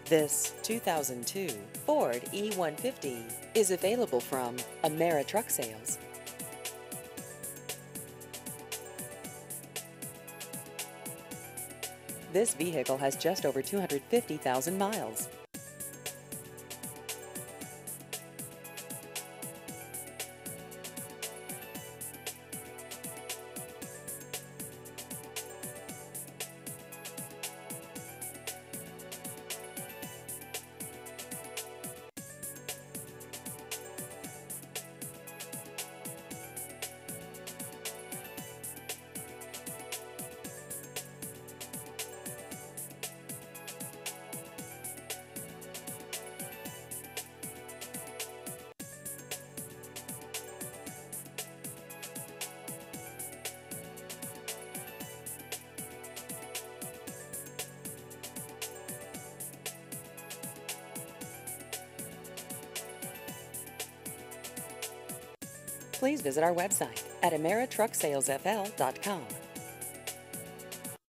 This 2002 Ford E150 is available from Ameri-Truck Sales. This vehicle has just over 250,000 miles. Please visit our website at ameritrucksalesfl.com.